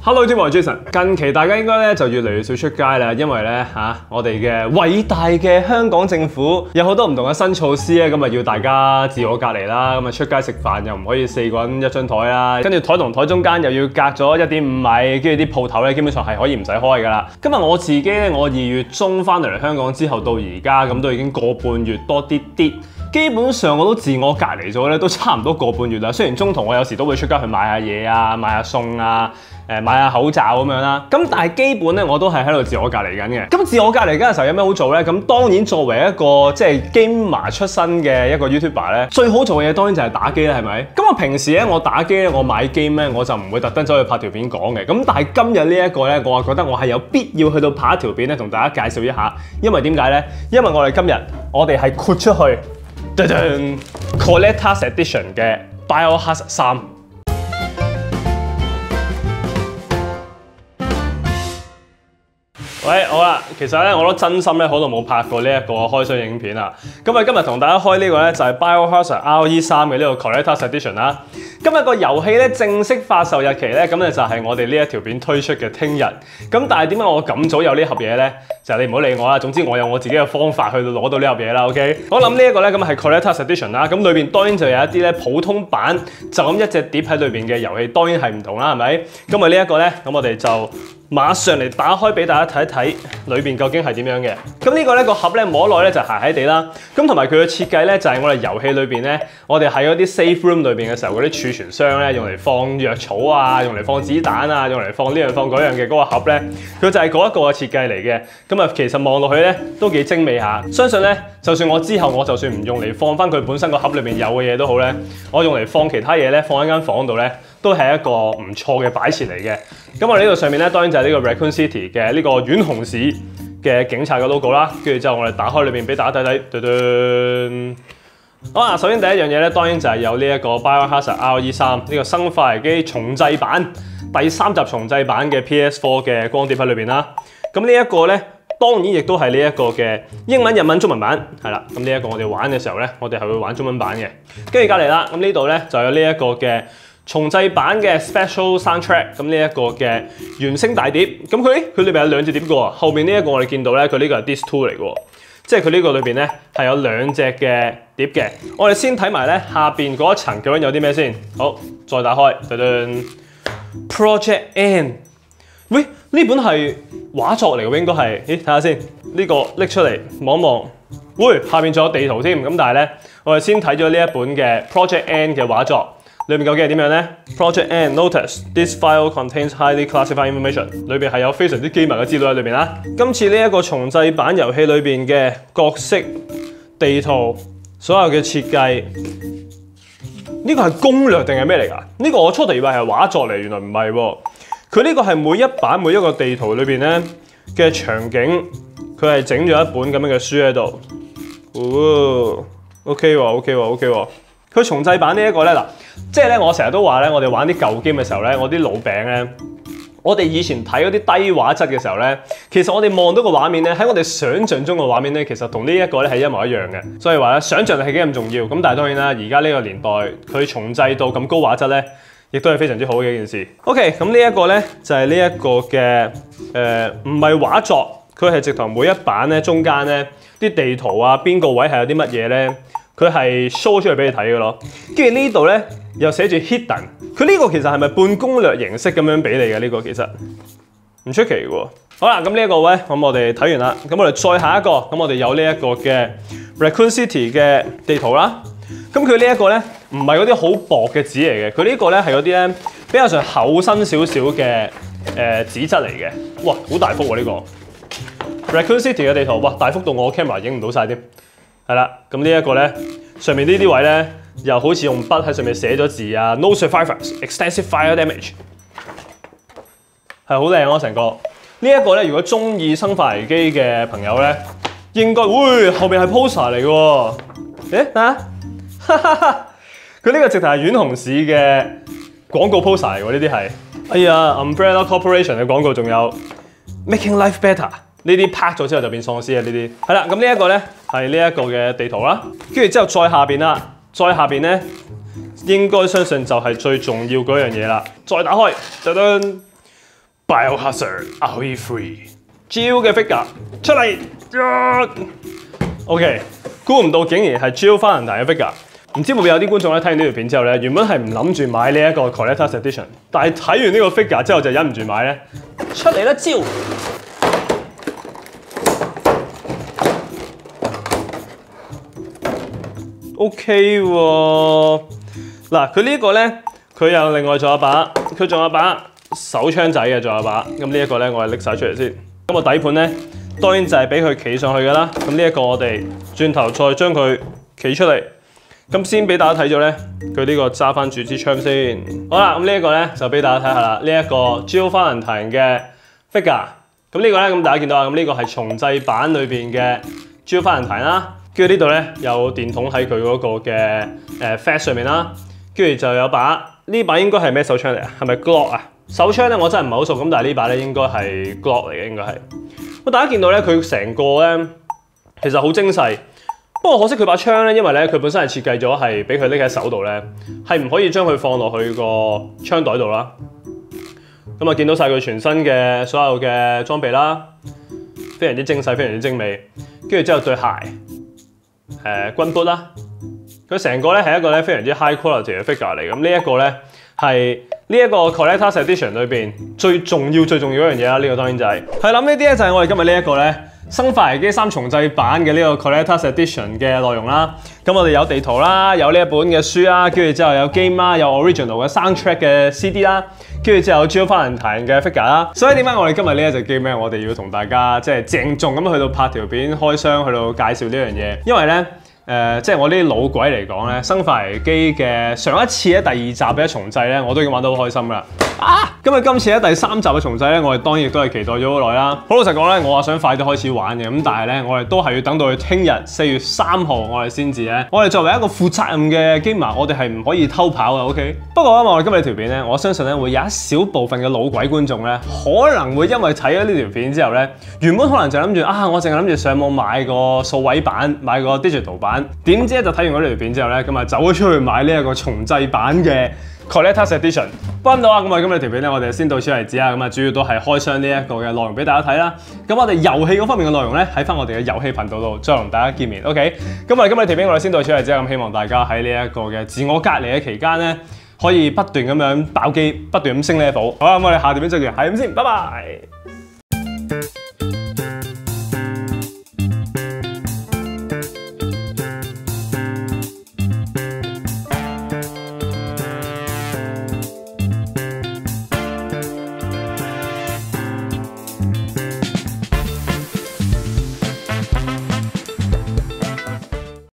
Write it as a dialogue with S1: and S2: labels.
S1: Hello， 天王 Jason。近期大家應該咧就越嚟越少出街啦，因為咧我哋嘅偉大嘅香港政府有好多唔同嘅新措施咧，咁啊要大家自我隔離啦，咁啊出街食飯又唔可以4個人一張台啦，跟住台同台中間又要隔咗1.5米，跟住啲鋪頭咧基本上係可以唔使開㗎啦。今日我自己咧，我2月中翻嚟香港之後到而家咁都已經個半月多啲。基本上我都自我隔離咗咧，都差唔多個半月啦。雖然中途我有時都會出街去買下嘢啊，買下餸啊，買下口罩咁樣啦。咁但係基本咧我都係喺度自我隔離緊嘅。咁自我隔離緊嘅時候有咩好做咧？咁當然作為一個即係 gamer 出身嘅一個 YouTuber 咧，最好做嘅嘢當然就係打機啦，係咪？咁我平時咧我打機咧，我買 game 咧我就唔會特登走去拍條片講嘅。咁但係今日呢一個咧，我係覺得我係有必要去到拍一條片咧，同大家介紹一下。因為點解咧？因為我哋今日我哋係豁出去。Collector's Edition 嘅 Biohazard 3。喂，好啦，其實咧我都真心咧好耐冇拍過呢一個開箱影片啦。咁啊，今日同大家開呢個咧就係 Biohazard RE3 嘅呢個 Collector's Edition 啦。今日個遊戲咧正式發售日期咧，咁咧就係我哋呢一條片推出嘅聽日。咁但係點解我咁早有呢盒嘢咧？就係你唔好理我啦。總之我有我自己嘅方法去攞到呢盒嘢啦。OK， 我諗呢一個咧咁係 Collector's Edition 啦。咁裏邊當然就有一啲咧普通版就咁一隻碟喺裏邊嘅遊戲，當然係唔同啦，係咪？咁啊呢一個咧，咁我哋就馬上嚟打開俾大家睇一睇裏邊究竟係點樣嘅。咁呢個咧個盒咧摸落咧就鞋鞋地啦。咁同埋佢嘅設計咧就係我哋遊戲裏邊咧，我哋喺嗰啲 safe room 裏邊嘅時候嗰啲儲存箱咧，用嚟放藥草啊，用嚟放子彈啊，用嚟放呢樣放嗰樣嘅嗰個盒咧，佢就係嗰一個嘅設計嚟嘅。咁啊其實望落去咧都幾精美下。相信咧就算我之後我就算唔用嚟放翻佢本身個盒裏邊有嘅嘢都好咧，我用嚟放其他嘢咧，放喺間房度咧，都係一個唔錯嘅擺設嚟嘅。咁我哋呢度上面咧，當然就係呢個 Raccoon City 嘅呢個遠雄市嘅警察嘅 logo 啦。跟住之後我哋打開裏邊俾大家睇睇，噔噔。好啊，首先第一樣嘢咧，當然就係有呢一個 Biohazard RE3 呢個生化危機重製版第3集重製版嘅 PS4 嘅光碟喺裏邊啦。咁呢一個咧，當然亦都係呢一個嘅英文、日文、中文版，係啦。咁呢一個我哋玩嘅時候咧，我哋係會玩中文版嘅。跟住隔離啦，咁呢度咧就有呢一個嘅重製版嘅 Special Soundtrack， 咁呢一個嘅原聲大碟。咁佢裏邊有2隻碟嘅喎，後面呢一個我哋見到咧，佢呢個係 Disc 2嚟嘅喎，即係佢呢個裏邊咧係有2隻嘅碟嘅。我哋先睇埋咧下邊嗰一層究竟有啲咩先。好，再打開，噔噔 Project N。喂，呢本係畫作嚟嘅，應該係。咦，睇下先，呢個拎出嚟望一望。喂，下邊仲有地圖添。咁但係咧，我哋先睇咗呢一本嘅 Project N 嘅畫作。裏面究竟係點樣咧 ？Project N notice this file contains highly classified information。裏邊係有非常之機密嘅資料喺裏邊啦。今次呢一個重製版遊戲裏邊嘅角色、地圖、所有嘅設計，呢個係攻略定係咩嚟㗎？呢個我初頭以為係畫作嚟，原來唔係喎。佢呢個係每一版每一個地圖裏邊咧嘅場景，佢係整咗一本咁樣嘅書喺度。哦 ，OK 喎 ，OK 喎 ，OK 喎。佢重製版呢一個咧嗱，即係咧我成日都話咧，我哋玩啲舊 game嘅時候咧，我啲老餅咧，我哋以前睇嗰啲低畫質嘅時候咧，其實我哋望到個畫面咧，喺我哋想像中嘅畫面咧，其實同呢一個咧係一模一樣嘅。所以話咧，想像力係幾咁重要。咁但係當然啦，而家呢個年代佢重製到咁高畫質咧，亦都係非常之好嘅一件事。OK， 咁呢一個咧就係呢一個嘅唔係畫作，佢係直頭每一版咧中間咧啲地圖啊，邊個位係有啲乜嘢咧？佢係 show 出嚟俾你睇嘅咯，跟住呢度咧又寫住 hidden， 佢呢個其實係咪半攻略形式咁樣俾你嘅？呢個其實唔出奇嘅喎。好啦，咁呢一個位，咁我哋睇完啦，咁我哋再下一個，咁我哋有呢一個嘅 Raccoon City 嘅地圖啦。咁佢呢一個咧唔係嗰啲好薄嘅紙嚟嘅，佢呢個咧係嗰啲咧比較上厚身少少嘅紙質嚟嘅。哇，好大幅喎呢個 Raccoon City 嘅地圖，哇，大幅到我 camera 影唔到晒添。係啦，咁呢一個咧，上面呢啲位咧，又好似用筆喺上面寫咗字啊 ，No survivors, extensive fire damage， 係好靚咯成個。呢一個咧，如果中意生化危機嘅朋友咧，應該會後面係 poster 嚟嘅喎。誒啊，佢呢個直頭係遠雄市嘅廣告 poster 嚟喎，呢啲係。哎呀 ，Umbrella Corporation 嘅廣告仲有 Making Life Better。呢啲拍咗之後就變喪屍啊！呢啲係啦，咁呢一個咧係呢一個嘅地圖啦，跟住之後再下邊啦，再下邊咧應該相信就係最重要嗰樣嘢啦。再打開，噔噔 Biohazard RE3 Jill 嘅 figure 出嚟，OK， 估唔到竟然係 Jill Valentine 嘅 figure。唔知會唔會有啲觀眾咧睇完呢條片之後咧，原本係唔諗住買呢一個 Collector's Edition， 但係睇完呢個 figure 之後就忍唔住買咧，出嚟啦Jill！ OK 喎，嗱佢呢個咧，佢又另外仲有把，佢仲有把手槍仔嘅，仲有把，咁呢一個咧我哋拎晒出嚟先。咁個底盤咧，當然就係俾佢企上去㗎啦。咁呢一個我哋轉頭再將佢企出嚟。咁先俾大家睇咗咧，佢呢個揸翻住支槍先。好啦，咁呢一個咧就俾大家睇下啦。呢一個 Jill Valentine 嘅 figure， 咁呢個咧咁大家見到啊，咁呢個係重製版裏邊嘅 Jill Valentine 啦。跟住呢度咧有電筒喺佢嗰個嘅fat 上面啦。跟住就有呢把應該係咩手槍嚟啊？係咪 Glock 啊？手槍咧我真係唔係好熟，咁但係呢把咧應該係 Glock 嚟嘅，應該係。咁大家見到咧佢成個咧其實好精細。不過可惜佢把槍咧，因為咧佢本身係設計咗係俾佢拎喺手度咧，係唔可以將佢放落去個槍袋度啦。咁啊見到晒佢全身嘅所有嘅裝備啦，非常之精細，非常之精美。跟住之後對鞋，軍 boot 啦，佢成個咧係一個咧非常之 high quality 嘅 figure 嚟。咁呢一個咧係呢一個 Collector's Edition 裏邊最重要一樣嘢啦。呢個當然就係諗呢啲咧就係我哋今日呢一個咧。生化危機3重製版嘅呢個 Collector's Edition 嘅內容啦，咁我哋有地圖啦，有呢一本嘅書啦，跟住之後有 game 啦，有 original 嘅 soundtrack 嘅 CD 啦，跟住之後有 Jill Valentine 嘅 figure 啦。所以點解我哋今日呢一隻 game 咧，我哋要同大家即係鄭重咁去到拍條片開箱，去到介紹呢樣嘢，因為咧。即係我呢啲老鬼嚟講咧，生化危機嘅上一次咧第2集嘅重製咧，我都已經玩得好開心啦。咁今次咧第3集嘅重製咧，我哋當然亦都係期待咗好耐啦。好老實講咧，我話想快啲開始玩嘅，咁但係咧，我哋都係要等到佢聽日4月3號，我哋先至咧。我哋作為一個負責任嘅 gamer，我哋係唔可以偷跑嘅 ，OK？ 不過因為我哋今日條片咧，我相信咧會有一小部分嘅老鬼觀眾咧，可能會因為睇咗呢條片之後咧，原本可能就諗住我淨係諗住上網買個數位版，買個 digital 版。點知咧就睇完嗰條片之後咧，咁啊走咗出去買呢一個重製版嘅 Collector's Edition。幫到啊！咁啊，今日條片咧，我哋先到此為止啊。咁啊，主要都係開箱呢一個嘅內容俾大家睇啦。咁我哋遊戲嗰方面嘅內容咧，喺翻我哋嘅遊戲頻道度再同大家見面。OK。咁啊，今日條片我哋先到此為止。咁希望大家喺呢一個嘅自我隔離嘅期間咧，可以不斷咁樣爆機，不斷咁升 level。好啦，咁我哋下條片再見，係咁先，拜拜。